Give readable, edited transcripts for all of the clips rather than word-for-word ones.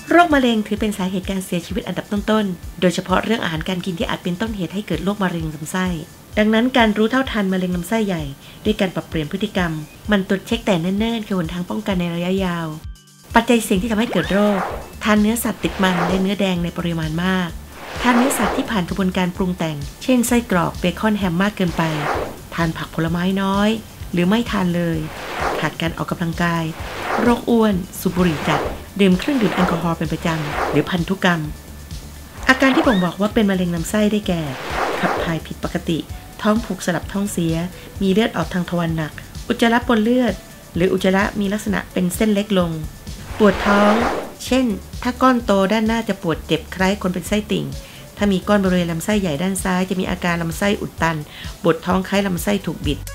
โรคมะเร็งถือเป็นสาเหตุการเสียชีวิตอันดับต้นๆโดยเฉพาะเรื่องอาหารการกินที่อาจเป็นต้นเหตุให้เกิดโรคมะเร็งลำไส้ดังนั้นการรู้เท่าทันมะเร็งลำไส้ใหญ่ด้วยการปรับเปลี่ยนพฤติกรรมมันตรวจเช็คแต่เนิ่นๆคือหนทางป้องกันในระยะยาวปัจจัยเสี่ยงที่ทำให้เกิดโรคทานเนื้อสัตว์ติดมันและเนื้อแดงในปริมาณมากทานเนื้อสัตว์ที่ผ่านกระบวนการปรุงแต่งเช่นไส้กรอกเบคอนแฮมมากเกินไปทานผักผลไม้น้อยหรือไม่ทานเลยขาดการออกกำลังกายโรคอ้วนสูบบุหรี่จัดดื่มเครื่องดื่มแอลกอฮอล์เป็นประจำหรือพันธุกรรมอาการที่บ่งบอกว่าเป็นมะเร็งลำไส้ได้แก่ขับถ่ายผิดปกติท้องผูกสลับท้องเสียมีเลือดออกทางทวารหนักอุจจาระปนเลือดหรืออุจจาระมีลักษณะเป็นเส้นเล็กลงปวดท้องเช่นถ้าก้อนโตด้านหน้าจะปวดเจ็บคล้ายคนเป็นไส้ติ่งถ้ามีก้อนบริเวณลำไส้ใหญ่ด้านซ้ายจะมีอาการลำไส้อุดตันปวดท้องคล้ายลำไส้ถูกบิด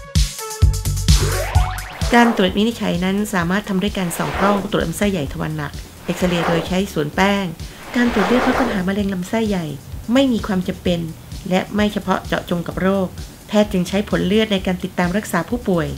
การตรวจวินิจฉัยนั้นสามารถทำด้วยการส่องกล้องตรวจลำไส้ใหญ่ทวารหนักเอ็กซเรย์โดยใช้สวนแป้งการตรวจเลือดพบปัญหามะเร็งลำไส้ใหญ่ไม่มีความจำเป็นและไม่เฉพาะเจาะจงกับโรคแพทย์จึงใช้ผลเลือดในการติดตามรักษาผู้ป่วย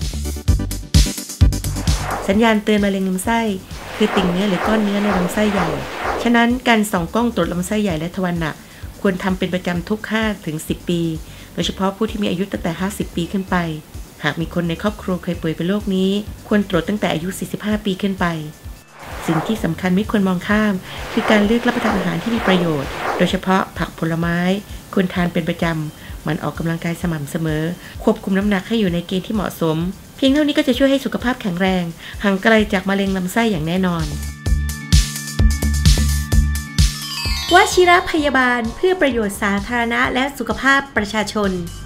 สัญญาณเตือนมะเร็งลำไส้คือติ่งเนื้อหรือก้อนเนื้อในลำไส้ใหญ่ฉะนั้นการส่องกล้องตรวจลำไส้ใหญ่และทวารหนักควรทำเป็นประจำทุก 5-10 ปีโดยเฉพาะผู้ที่มีอายุตั้งแต่50 ปีขึ้นไปหากมีคนในครอบครัวเคยป่วยเป็นโรคนี้ควรตรวจตั้งแต่อายุ45 ปีขึ้นไปสิ่งที่สำคัญไม่ควรมองข้ามคือการเลือกรับประทานอาหารที่มีประโยชน์โดยเฉพาะผักผลไม้ควรทานเป็นประจำมันออกกำลังกายสม่ำเสมอควบคุมน้ำหนักให้อยู่ในเกณฑ์ที่เหมาะสมเพียงเท่านี้ก็จะช่วยให้สุขภาพแข็งแรงห่างไกลจากมะเร็งลำไส้อย่างแน่นอนวชิรพยาบาลเพื่อประโยชน์สาธารณะและสุขภาพประชาชน